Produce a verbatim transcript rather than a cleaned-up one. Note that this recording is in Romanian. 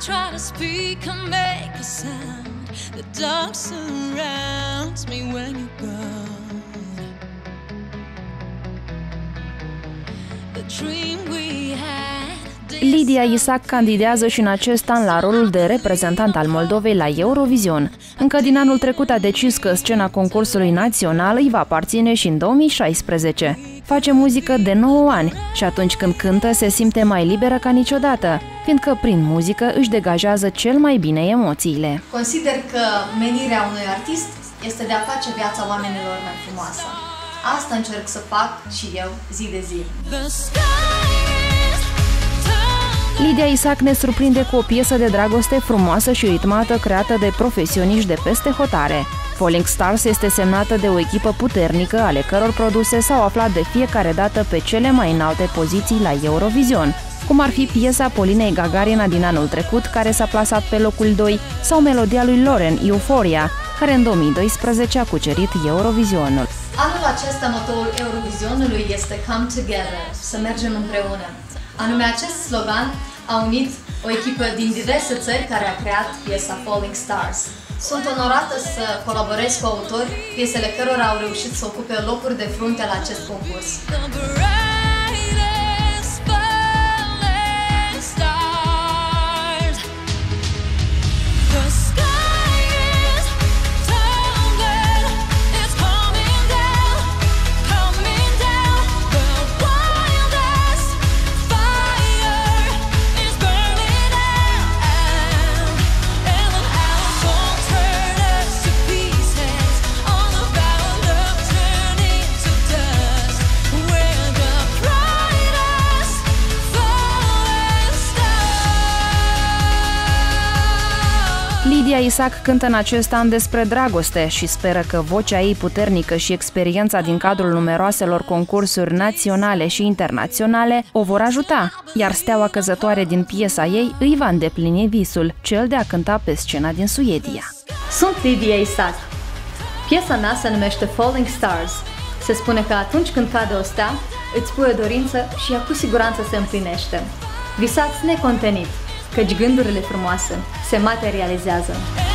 try to speak and make a sound. The dark surrounds me when you're gone. The dream we had. Lidia Isac candidează și în acest an la rolul de reprezentant al Moldovei la Eurovision. Încă din anul trecut a decis că scena concursului național îi va aparține și în două mii șaisprezece. Face muzică de nouă ani și atunci când cântă se simte mai liberă ca niciodată, fiindcă prin muzică își degajează cel mai bine emoțiile. Consider că menirea unui artist este de a face viața oamenilor mai frumoasă. Asta încerc să fac și eu zi de zi. Lidia Isac ne surprinde cu o piesă de dragoste frumoasă și ritmată creată de profesioniști de peste hotare. Falling Stars este semnată de o echipă puternică, ale căror produse s-au aflat de fiecare dată pe cele mai înalte poziții la Eurovision, cum ar fi piesa Polinei Gagarina din anul trecut, care s-a plasat pe locul doi, sau melodia lui Lauren, Euphoria, care în două mii doisprezece a cucerit Eurovisionul. Anul acesta motoul Eurovisionului este Come Together, să mergem împreună. Anume, acest slogan a unit o echipă din diverse țări care a creat piesa Falling Stars. Sunt onorată să colaborez cu autori, piesele cărora au reușit să ocupe locuri de frunte la acest concurs. Lidia Isac cântă în acest an despre dragoste și speră că vocea ei puternică și experiența din cadrul numeroaselor concursuri naționale și internaționale o vor ajuta, iar steaua căzătoare din piesa ei îi va îndeplini visul, cel de a cânta pe scena din Suedia. Sunt Lidia Isac. Piesa mea se numește Falling Stars. Se spune că atunci când cade o stea, îți pui o dorință și ea cu siguranță se împlinește. Visați necontenit, căci gândurile frumoase se materializează.